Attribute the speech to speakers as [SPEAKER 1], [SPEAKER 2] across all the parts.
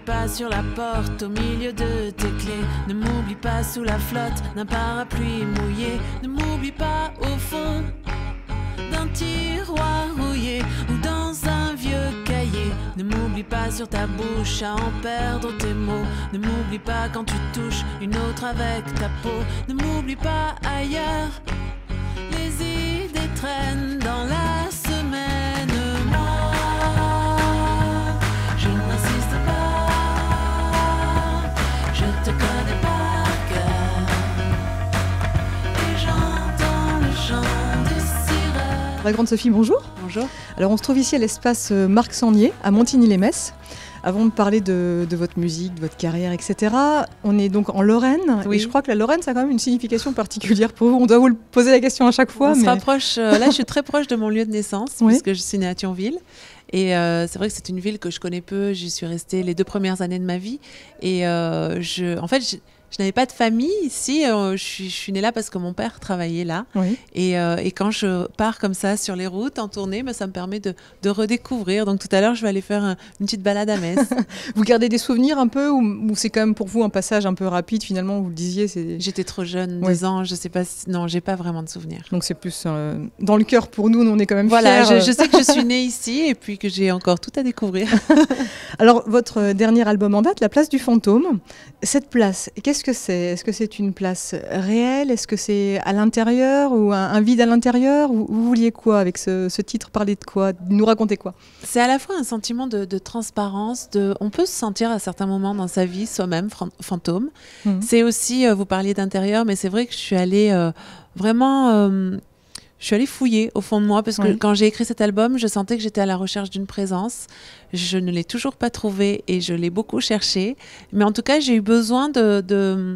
[SPEAKER 1] pas sur la porte au milieu de tes clés. Ne m'oublie pas sous la flotte d'un parapluie mouillé. Ne m'oublie pas au fond d'un tiroir rouillé ou dans un vieux cahier. Ne m'oublie pas sur ta bouche à en perdre tes mots. Ne m'oublie pas quand tu touches une autre avec ta peau. Ne m'oublie pas ailleurs. Les idées traînent dans la semaine. Moi, je n'insiste pas. Je te connais par cœur. Et j'entends le chant des sirènes.
[SPEAKER 2] La grande Sophie, bonjour.
[SPEAKER 3] Bonjour.
[SPEAKER 2] Alors on se trouve ici à l'espace Marc Sangnier, à Montigny-les-Metz. Avant de parler de votre musique, de votre carrière, etc., on est donc en Lorraine.
[SPEAKER 3] Oui.
[SPEAKER 2] Et je crois que la Lorraine, ça a quand même une signification particulière pour vous. On doit vous poser la question à chaque fois.
[SPEAKER 3] On se rapproche, là je suis très proche de mon lieu de naissance,
[SPEAKER 2] Oui.
[SPEAKER 3] puisque je suis née à Thionville. Et c'est vrai que c'est une ville que je connais peu. J'y suis restée les 2 premières années de ma vie. Et en fait, je n'avais pas de famille ici. Je suis née là parce que mon père travaillait là.
[SPEAKER 2] Oui.
[SPEAKER 3] Et quand je pars comme ça sur les routes en tournée, ça me permet de redécouvrir. Donc tout à l'heure, je vais aller faire une petite balade à Metz.
[SPEAKER 2] Vous gardez des souvenirs un peu ou c'est quand même pour vous un passage un peu rapide finalement, vous le disiez
[SPEAKER 3] J'étais trop jeune,
[SPEAKER 2] Oui.
[SPEAKER 3] 2 ans, je sais pas si... Non, j'ai pas vraiment de souvenirs.
[SPEAKER 2] Donc c'est plus dans le cœur pour nous, on est quand même
[SPEAKER 3] Voilà,
[SPEAKER 2] fiers.
[SPEAKER 3] je sais que je suis née ici et puis que j'ai encore tout à découvrir.
[SPEAKER 2] Alors votre dernier album en date, La place du fantôme, cette place, qu'est-ce que c'est? Est-ce que c'est une place réelle? Est-ce que c'est à l'intérieur ou un vide à l'intérieur? Vous vouliez quoi avec ce titre? Parler de quoi? Nous raconter quoi?
[SPEAKER 3] C'est à la fois un sentiment de transparence, on peut se sentir à certains moments dans sa vie soi-même fantôme.
[SPEAKER 2] Mhm.
[SPEAKER 3] C'est aussi, vous parliez d'intérieur, mais c'est vrai que je suis allée vraiment... je suis allée fouiller au fond de moi parce que
[SPEAKER 2] Oui.
[SPEAKER 3] quand j'ai écrit cet album, je sentais que j'étais à la recherche d'une présence. Je ne l'ai toujours pas trouvée et je l'ai beaucoup cherchée. Mais en tout cas, j'ai eu besoin de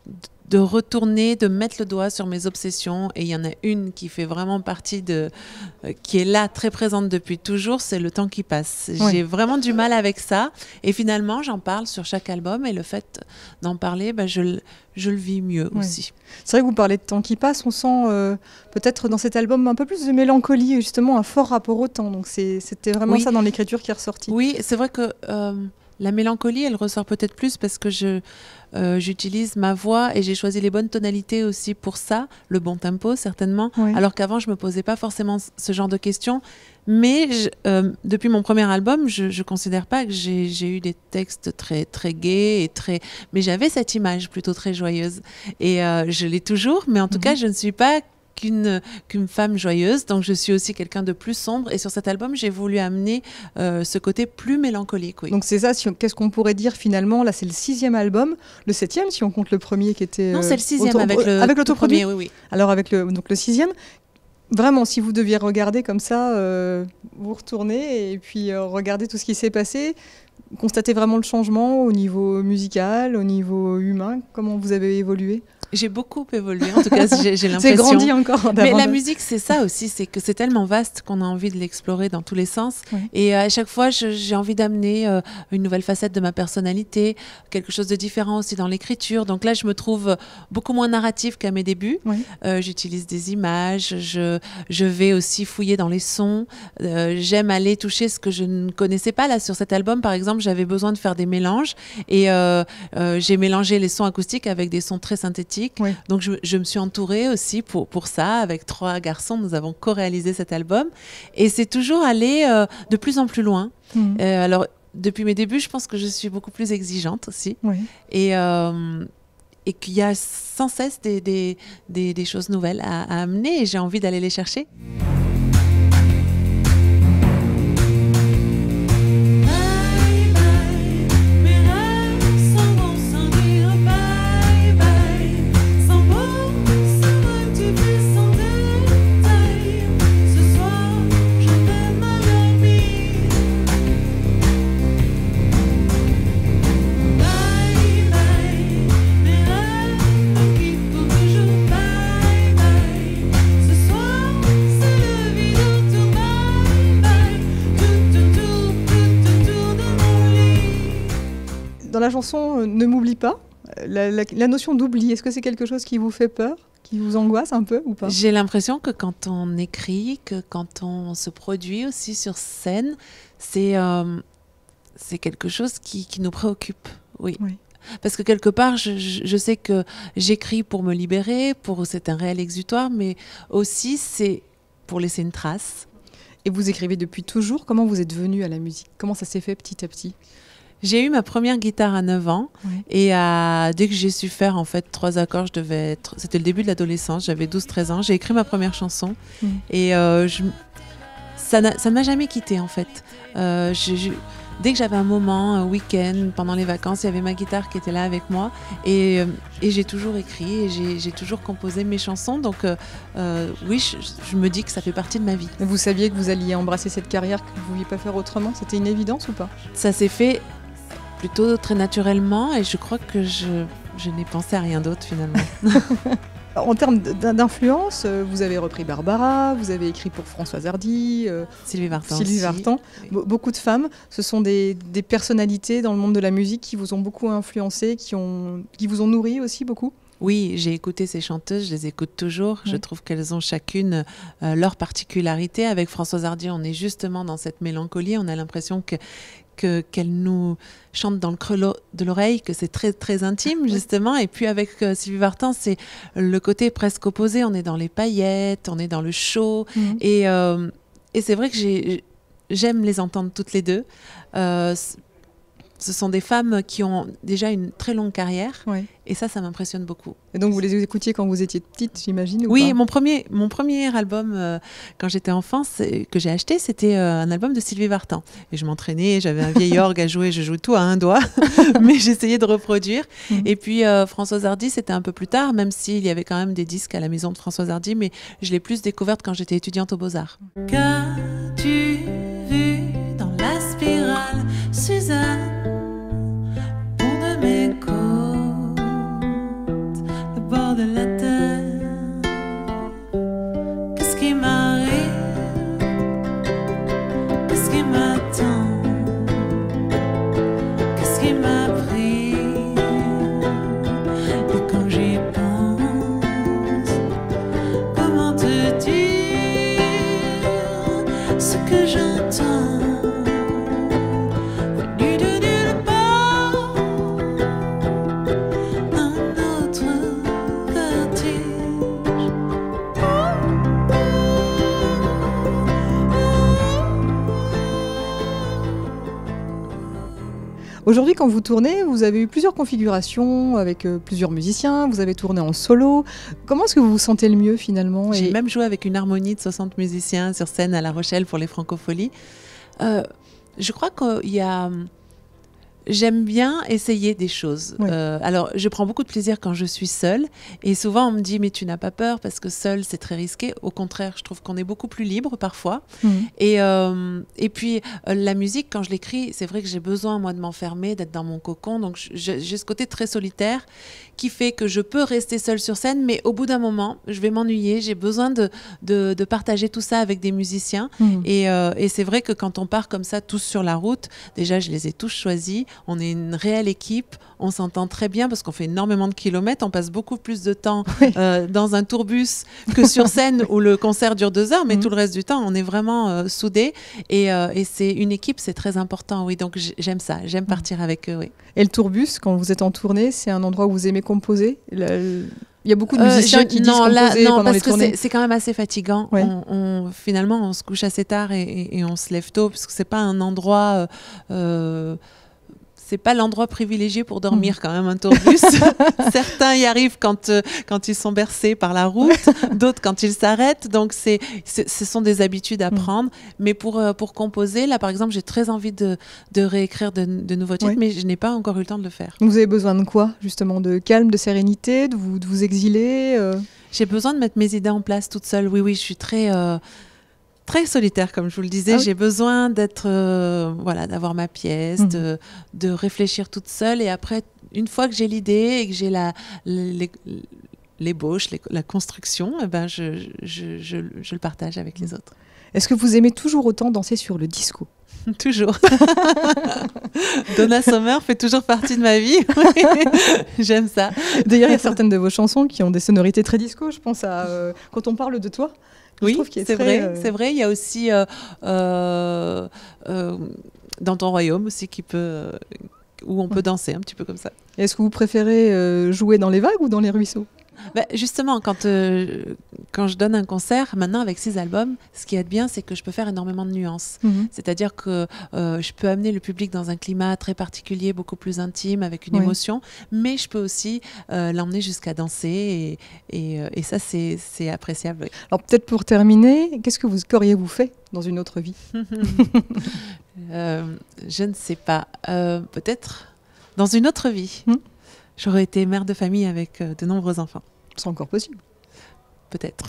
[SPEAKER 3] retourner, de mettre le doigt sur mes obsessions. Et il y en a une qui fait vraiment partie qui est là, très présente depuis toujours, c'est le temps qui passe.
[SPEAKER 2] Oui.
[SPEAKER 3] J'ai vraiment du mal avec ça. Et finalement, j'en parle sur chaque album. Et le fait d'en parler, je le vis mieux
[SPEAKER 2] Oui.
[SPEAKER 3] aussi.
[SPEAKER 2] C'est vrai que vous parlez de temps qui passe, on sent peut-être dans cet album un peu plus de mélancolie, justement un fort rapport au temps. Donc c'était vraiment
[SPEAKER 3] Oui.
[SPEAKER 2] ça dans l'écriture qui est ressorti.
[SPEAKER 3] Oui, c'est vrai que la mélancolie, elle ressort peut-être plus parce que j'utilise ma voix et j'ai choisi les bonnes tonalités aussi pour ça, le bon tempo certainement,
[SPEAKER 2] Oui.
[SPEAKER 3] alors qu'avant je me posais pas forcément ce genre de questions. Mais depuis mon premier album, je considère pas que j'ai eu des textes très très gais et mais j'avais cette image plutôt très joyeuse et je l'ai toujours. Mais en tout cas, je ne suis pas qu'une femme joyeuse, donc je suis aussi quelqu'un de plus sombre et sur cet album j'ai voulu amener ce côté plus mélancolique. Oui.
[SPEAKER 2] Donc c'est ça, qu'est-ce qu'on pourrait dire finalement? Là c'est le 6e album, le 7e si on compte le premier qui était...
[SPEAKER 3] Non, c'est le 6e avec le tout premier, oui, oui.
[SPEAKER 2] Alors avec donc le 6e, vraiment si vous deviez regarder comme ça, vous retournez et puis regardez tout ce qui s'est passé, constatez vraiment le changement au niveau musical, au niveau humain, comment vous avez évolué?
[SPEAKER 3] J'ai beaucoup évolué, en tout cas j'ai l'impression.
[SPEAKER 2] C'est grandi encore.
[SPEAKER 3] Mais la musique, c'est ça aussi, c'est que c'est tellement vaste qu'on a envie de l'explorer dans tous les sens.
[SPEAKER 2] Oui.
[SPEAKER 3] Et à chaque fois, j'ai envie d'amener une nouvelle facette de ma personnalité, quelque chose de différent aussi dans l'écriture. Donc là, je me trouve beaucoup moins narrative qu'à mes débuts.
[SPEAKER 2] Oui.
[SPEAKER 3] J'utilise des images, je vais aussi fouiller dans les sons. J'aime aller toucher ce que je ne connaissais pas. Là, sur cet album, par exemple, j'avais besoin de faire des mélanges. Et j'ai mélangé les sons acoustiques avec des sons très synthétiques.
[SPEAKER 2] Oui.
[SPEAKER 3] Donc je me suis entourée aussi pour ça. Avec 3 garçons, nous avons co-réalisé cet album. Et c'est toujours aller de plus en plus loin. Alors, depuis mes débuts, je pense que je suis beaucoup plus exigeante aussi.
[SPEAKER 2] Oui.
[SPEAKER 3] Et qu'il y a sans cesse des choses nouvelles à amener et j'ai envie d'aller les chercher.
[SPEAKER 2] Dans la chanson Ne m'oublie pas, la notion d'oubli, est-ce que c'est quelque chose qui vous fait peur, qui vous angoisse un peu ou pas?
[SPEAKER 3] J'ai l'impression que quand on écrit, que quand on se produit aussi sur scène, c'est c'est quelque chose qui nous préoccupe, oui.
[SPEAKER 2] Oui.
[SPEAKER 3] Parce que quelque part, je sais que j'écris pour me libérer, c'est un réel exutoire, mais aussi c'est pour laisser une trace.
[SPEAKER 2] Et vous écrivez depuis toujours. Comment vous êtes venu à la musique? Comment ça s'est fait petit à petit?
[SPEAKER 3] J'ai eu ma première guitare à 9 ans et dès que j'ai su faire en fait 3 accords, c'était le début de l'adolescence, j'avais 12-13 ans, j'ai écrit ma première chanson et ça ne m'a jamais quittée en fait. Dès que j'avais un moment, un week-end, pendant les vacances, il y avait ma guitare qui était là avec moi et j'ai toujours écrit et j'ai toujours composé mes chansons. Donc oui, je me dis que ça fait partie de ma vie.
[SPEAKER 2] Vous saviez que vous alliez embrasser cette carrière, que vous ne pouviez pas faire autrement? C'était une évidence ou pas?
[SPEAKER 3] Ça s'est fait plutôt très naturellement et je crois que je n'ai pensé à rien d'autre finalement.
[SPEAKER 2] En termes d'influence, vous avez repris Barbara, vous avez écrit pour Françoise Hardy,
[SPEAKER 3] Sylvie Vartan.
[SPEAKER 2] Oui. Beaucoup de femmes. Ce sont des personnalités dans le monde de la musique qui vous ont beaucoup influencé, qui vous ont nourri aussi beaucoup.
[SPEAKER 3] Oui, j'ai écouté ces chanteuses, je les écoute toujours. Je trouve qu'elles ont chacune leur particularité. Avec Françoise Hardy, on est justement dans cette mélancolie. On a l'impression qu'elle nous chante dans le creux de l'oreille, que c'est très, très intime, justement. Et puis avec Sylvie Vartan, c'est le côté presque opposé. On est dans les paillettes, on est dans le chaud. Et c'est vrai que j'aime les entendre toutes les deux. Ce sont des femmes qui ont déjà une très longue carrière. Et ça m'impressionne beaucoup.
[SPEAKER 2] Et donc vous les écoutiez quand vous étiez petite, j'imagine?
[SPEAKER 3] Oui, mon premier album quand j'étais enfant que j'ai acheté, c'était un album de Sylvie Vartan. Et je m'entraînais, j'avais un vieil orgue à jouer, je jouais tout à un doigt, mais j'essayais de reproduire. Et puis Françoise Hardy, c'était un peu plus tard, même s'il y avait quand même des disques à la maison de Françoise Hardy, mais je l'ai plus découverte quand j'étais étudiante aux Beaux-Arts. Qu'as-tu vu dans la spirale, Suzanne? Bord de la terre, qu'est-ce qui m'arrive, qu'est-ce qui m'attend, qu'est-ce qui m'a pris, et quand j'y pense, comment te dire ce que j'entends, venu de nulle part, un autre.
[SPEAKER 2] Aujourd'hui, quand vous tournez, vous avez eu plusieurs configurations avec plusieurs musiciens, vous avez tourné en solo. Comment est-ce que vous vous sentez le mieux finalement?
[SPEAKER 3] J'ai même joué avec une harmonie de 60 musiciens sur scène à La Rochelle pour les Francopholies. Je crois qu'il y a... J'aime bien essayer des choses. Alors, je prends beaucoup de plaisir quand je suis seule. Et souvent, on me dit, mais tu n'as pas peur parce que seule, c'est très risqué. Au contraire, je trouve qu'on est beaucoup plus libre parfois. Et puis, la musique, quand je l'écris, c'est vrai que j'ai besoin, moi, de m'enfermer, d'être dans mon cocon. Donc, j'ai ce côté très solitaire qui fait que je peux rester seule sur scène. Mais au bout d'un moment, je vais m'ennuyer. J'ai besoin de partager tout ça avec des musiciens. Et c'est vrai que quand on part comme ça, tous sur la route, déjà, je les ai tous choisis. On est une réelle équipe, on s'entend très bien parce qu'on fait énormément de kilomètres, on passe beaucoup plus de temps dans un tourbus que sur scène où le concert dure 2 heures, mais tout le reste du temps, on est vraiment soudés et c'est une équipe, c'est très important, oui, donc j'aime ça, j'aime partir avec eux, oui.
[SPEAKER 2] Et le tourbus, quand vous êtes en tournée, c'est un endroit où vous aimez composer? Il y a beaucoup de musiciens qui disent composer pendant les tournées.
[SPEAKER 3] C'est quand même assez fatigant. Finalement, on se couche assez tard et on se lève tôt parce que c'est pas un endroit... c'est pas l'endroit privilégié pour dormir quand même, un tourbus. Certains y arrivent quand ils sont bercés par la route, d'autres quand ils s'arrêtent. Donc ce sont des habitudes à prendre. Mais pour composer, là par exemple, j'ai très envie de réécrire de nouveaux titres, mais je n'ai pas encore eu le temps de le faire.
[SPEAKER 2] Vous avez besoin de quoi? Justement de calme, de sérénité, de vous exiler
[SPEAKER 3] J'ai besoin de mettre mes idées en place toute seule. Oui, je suis très solitaire, comme je vous le disais. J'ai besoin d'avoir ma pièce, de réfléchir toute seule. Et après, une fois que j'ai l'idée et que j'ai l'ébauche, la construction, je le partage avec les autres.
[SPEAKER 2] Est-ce que vous aimez toujours autant danser sur le disco?
[SPEAKER 3] Toujours. Donna Summer fait toujours partie de ma vie. J'aime ça.
[SPEAKER 2] D'ailleurs, il y a certaines de vos chansons qui ont des sonorités très disco. Je pense à Quand on parle de toi.
[SPEAKER 3] Oui, c'est vrai. Il y a aussi dans ton royaume aussi où on peut danser un petit peu comme ça.
[SPEAKER 2] Est-ce que vous préférez jouer dans les vagues ou dans les ruisseaux?
[SPEAKER 3] Justement, quand je donne un concert, maintenant avec 6 albums, ce qui est bien, c'est que je peux faire énormément de nuances. C'est-à-dire que je peux amener le public dans un climat très particulier, beaucoup plus intime, avec une émotion, mais je peux aussi l'emmener jusqu'à danser, et ça, c'est appréciable.
[SPEAKER 2] Alors peut-être pour terminer, qu'auriez-vous fait dans une autre vie?
[SPEAKER 3] Je ne sais pas. Peut-être dans une autre vie. J'aurais été mère de famille avec de nombreux enfants.
[SPEAKER 2] C'est encore possible.
[SPEAKER 3] Peut-être.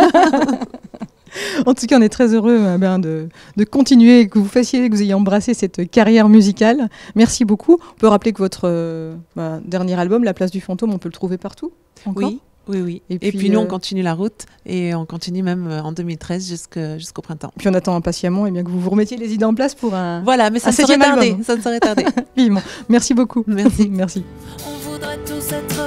[SPEAKER 2] En tout cas, on est très heureux de continuer, que vous ayez embrassé cette carrière musicale. Merci beaucoup. On peut rappeler que votre dernier album, La Place du Fantôme, on peut le trouver partout encore?
[SPEAKER 3] Oui. Et puis nous, on continue la route, et on continue même en 2013 jusqu'au printemps.
[SPEAKER 2] Puis on attend impatiemment que vous remettiez les idées en place pour un
[SPEAKER 3] Voilà, mais ça ne saurait tarder.
[SPEAKER 2] Vivement. Merci beaucoup.
[SPEAKER 3] Merci.
[SPEAKER 2] Merci.
[SPEAKER 1] On voudrait tous être